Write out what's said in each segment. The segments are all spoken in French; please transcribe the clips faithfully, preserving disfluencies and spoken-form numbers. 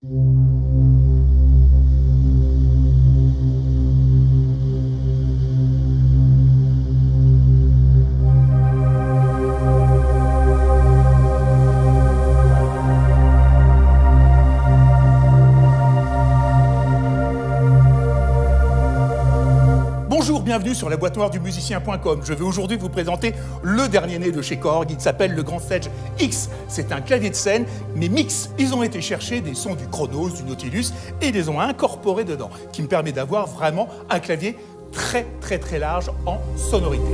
Bonjour, bienvenue sur la boîte noire du musicien point com. Je vais aujourd'hui vous présenter le dernier né de chez Korg. Il s'appelle le Grand Stage X. C'est un clavier de scène, mais mix. Ils ont été chercher des sons du Chronos, du Nautilus, et ils les ont incorporés dedans, qui me permet d'avoir vraiment un clavier très très très large en sonorité.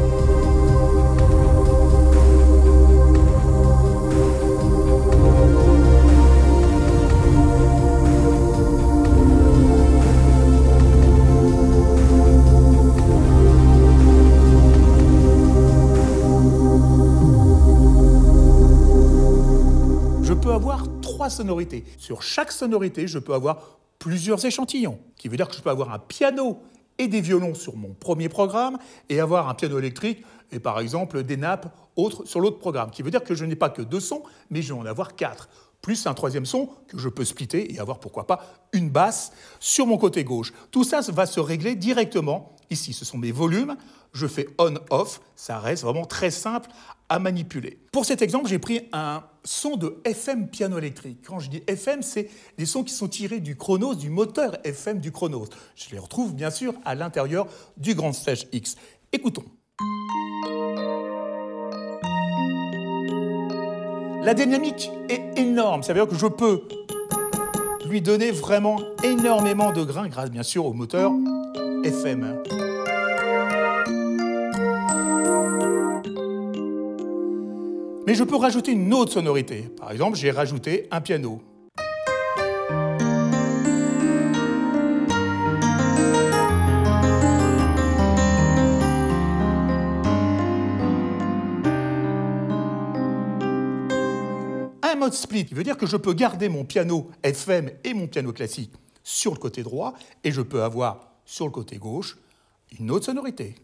Je peux avoir trois sonorités. Sur chaque sonorité, je peux avoir plusieurs échantillons, qui veut dire que je peux avoir un piano et des violons sur mon premier programme et avoir un piano électrique et par exemple des nappes autres sur l'autre programme, qui veut dire que je n'ai pas que deux sons, mais je vais en avoir quatre, plus un troisième son que je peux splitter et avoir pourquoi pas une basse sur mon côté gauche. Tout ça va se régler directement ici. Ce sont mes volumes, je fais on-off, ça reste vraiment très simple à manipuler. Pour cet exemple, j'ai pris un son de F M piano électrique. Quand je dis F M, c'est des sons qui sont tirés du Chronos, du moteur F M du Chronos. Je les retrouve bien sûr à l'intérieur du Grand Stage X. Écoutons. La dynamique est énorme, ça veut dire que je peux lui donner vraiment énormément de grains grâce bien sûr au moteur F M. Mais je peux rajouter une autre sonorité. Par exemple, j'ai rajouté un piano. Un mode split, qui veut dire que je peux garder mon piano F M et mon piano classique sur le côté droit, et je peux avoir sur le côté gauche une autre sonorité.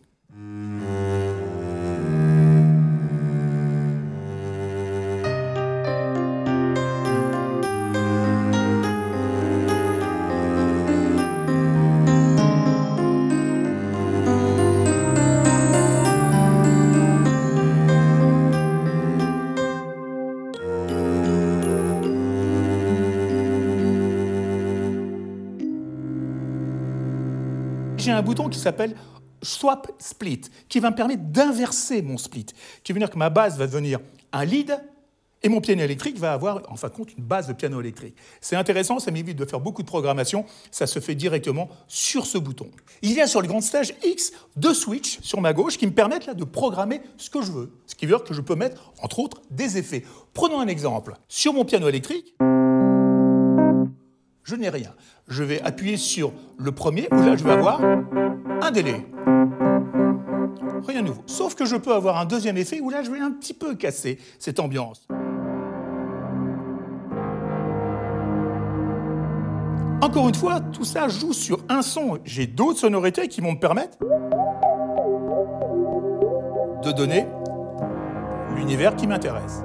J'ai un bouton qui s'appelle Swap Split, qui va me permettre d'inverser mon split, qui veut dire que ma basse va devenir un lead et mon piano électrique va avoir, en fin de compte, une base de piano électrique. C'est intéressant, ça m'évite de faire beaucoup de programmation, ça se fait directement sur ce bouton. Il y a sur le Grand Stage X deux switches sur ma gauche qui me permettent là, de programmer ce que je veux, ce qui veut dire que je peux mettre, entre autres, des effets. Prenons un exemple. Sur mon piano électrique, je n'ai rien. Je vais appuyer sur le premier, où là je vais avoir un délai. Rien de nouveau. Sauf que je peux avoir un deuxième effet, où là je vais un petit peu casser cette ambiance. Encore une fois, tout ça joue sur un son. J'ai d'autres sonorités qui vont me permettre de donner l'univers qui m'intéresse.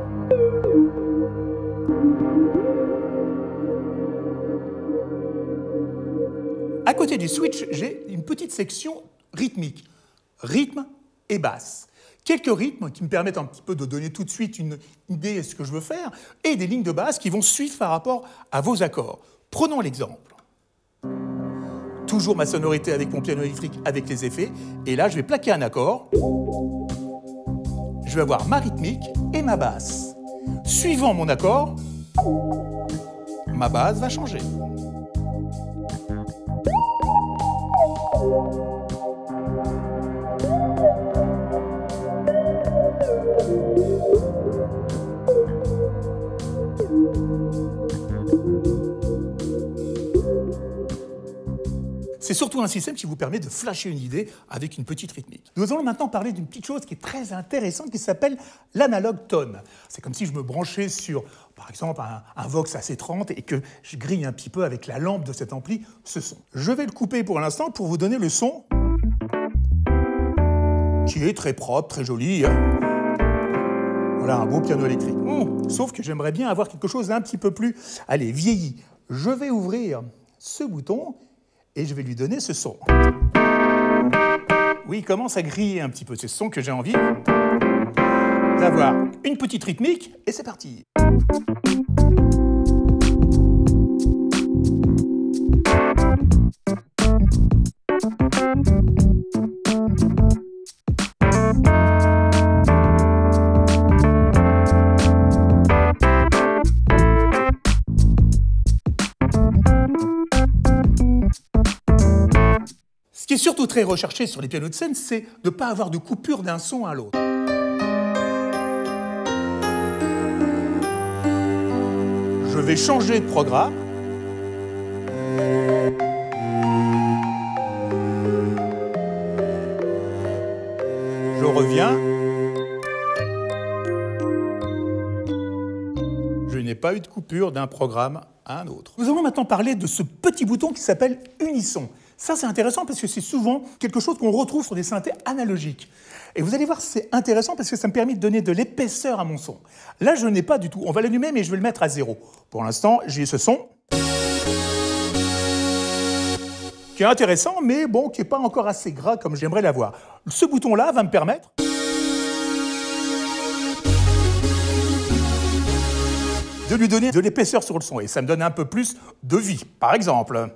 À côté du switch, j'ai une petite section rythmique, rythme et basse. Quelques rythmes qui me permettent un petit peu de donner tout de suite une idée de ce que je veux faire, et des lignes de basse qui vont suivre par rapport à vos accords. Prenons l'exemple. Toujours ma sonorité avec mon piano électrique avec les effets, et là je vais plaquer un accord. Je vais avoir ma rythmique et ma basse. Suivant mon accord, ma basse va changer. C'est surtout un système qui vous permet de flasher une idée avec une petite rythmique. Nous allons maintenant parler d'une petite chose qui est très intéressante qui s'appelle l'analogue tone. C'est comme si je me branchais sur, par exemple, un, un Vox A C trente et que je grille un petit peu avec la lampe de cet ampli ce son. Je vais le couper pour l'instant pour vous donner le son qui est très propre, très joli. Voilà, un beau piano électrique. Mmh. Sauf que j'aimerais bien avoir quelque chose d'un petit peu plus, allez, vieilli. Je vais ouvrir ce bouton et je vais lui donner ce son. Oui, il commence à griller un petit peu. C'est ce son que j'ai envie d'avoir. Une petite rythmique et c'est parti. Ce qui est surtout très recherché sur les pianos de scène, c'est de ne pas avoir de coupure d'un son à l'autre. Je vais changer de programme. Je reviens. Je n'ai pas eu de coupure d'un programme à un autre. Nous allons maintenant parler de ce petit bouton qui s'appelle Unisson. Ça, c'est intéressant parce que c'est souvent quelque chose qu'on retrouve sur des synthés analogiques. Et vous allez voir, c'est intéressant parce que ça me permet de donner de l'épaisseur à mon son. Là, je n'ai pas du tout. On va l'allumer, mais je vais le mettre à zéro. Pour l'instant, j'ai ce son qui est intéressant, mais bon, qui n'est pas encore assez gras comme j'aimerais l'avoir. Ce bouton-là va me permettre de lui donner de l'épaisseur sur le son. Et ça me donne un peu plus de vie, par exemple.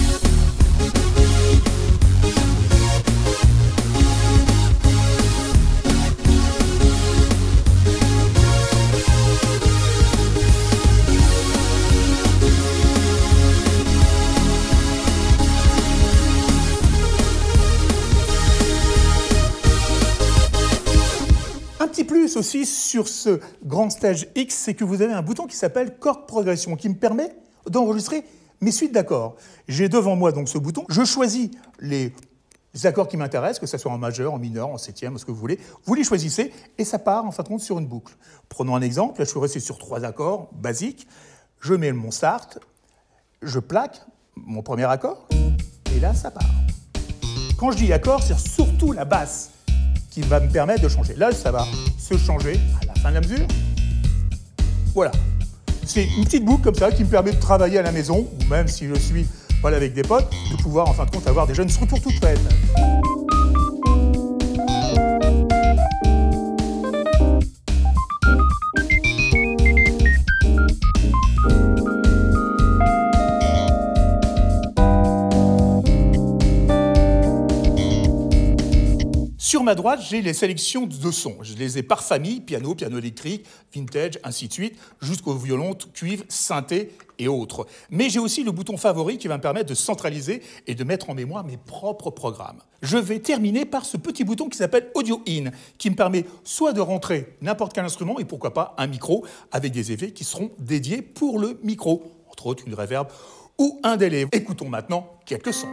Un petit plus aussi sur ce grand stage X, c'est que vous avez un bouton qui s'appelle Chord Progression, qui me permet d'enregistrer mes suites d'accords. J'ai devant moi donc ce bouton, je choisis les accords qui m'intéressent, que ce soit en majeur, en mineur, en septième, ce que vous voulez, vous les choisissez et ça part en fin de compte sur une boucle. Prenons un exemple, là je suis resté sur trois accords basiques, je mets mon start, je plaque mon premier accord et là ça part. Quand je dis accord, c'est surtout la basse qui va me permettre de changer. Là, ça va se changer à la fin de la mesure. Voilà. C'est une petite boucle comme ça qui me permet de travailler à la maison, ou même si je suis voilà, avec des potes, de pouvoir en fin de compte avoir des jeunes structures toutes faites. Sur ma droite, j'ai les sélections de sons. Je les ai par famille, piano, piano électrique, vintage, ainsi de suite, jusqu'au violon, cuivre, synthé et autres. Mais j'ai aussi le bouton favori qui va me permettre de centraliser et de mettre en mémoire mes propres programmes. Je vais terminer par ce petit bouton qui s'appelle Audio In, qui me permet soit de rentrer n'importe quel instrument et pourquoi pas un micro avec des effets qui seront dédiés pour le micro, entre autres une reverb ou un délai. Écoutons maintenant quelques sons.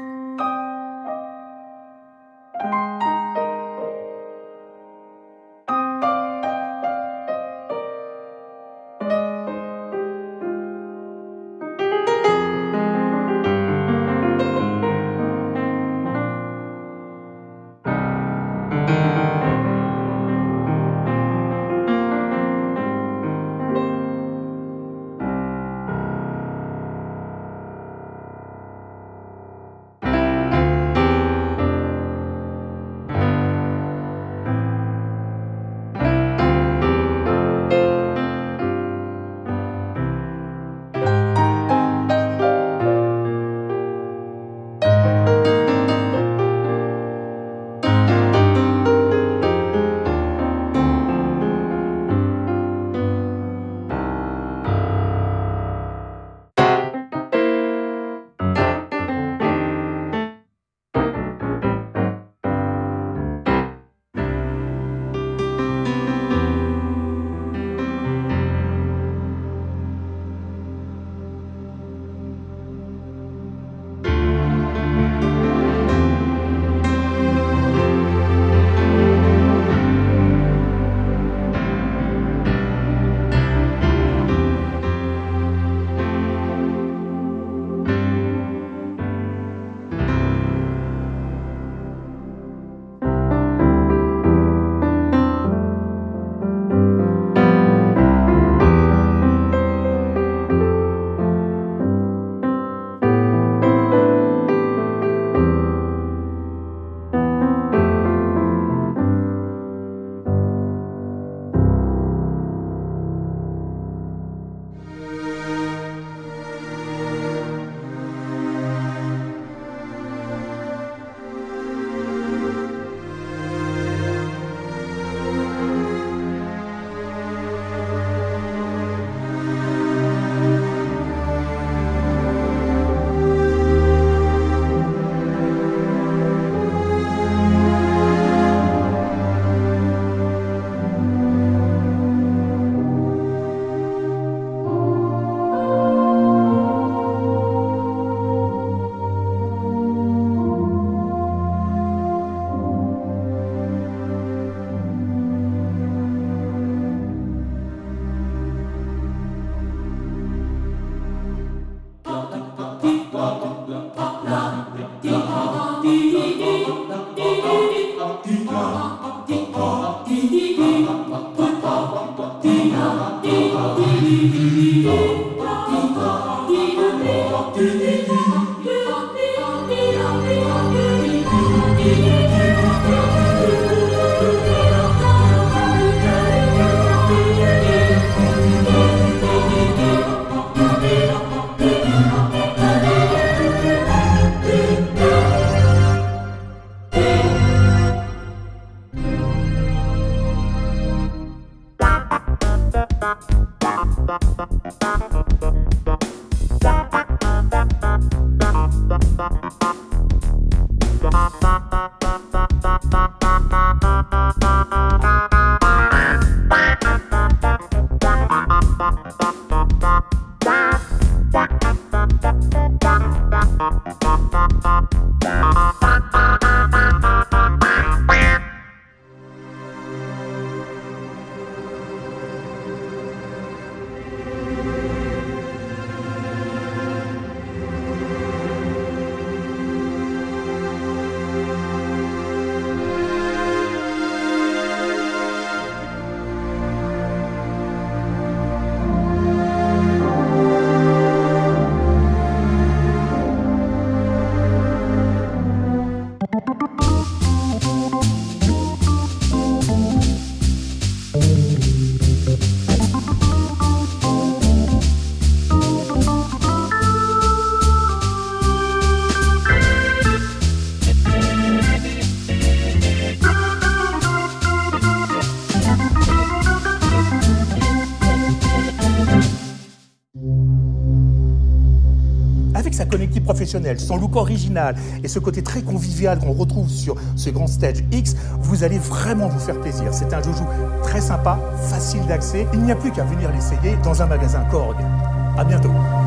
Avec sa connectique professionnelle, son look original et ce côté très convivial qu'on retrouve sur ce grand stage X, vous allez vraiment vous faire plaisir. C'est un joujou très sympa, facile d'accès. Il n'y a plus qu'à venir l'essayer dans un magasin Korg. À bientôt.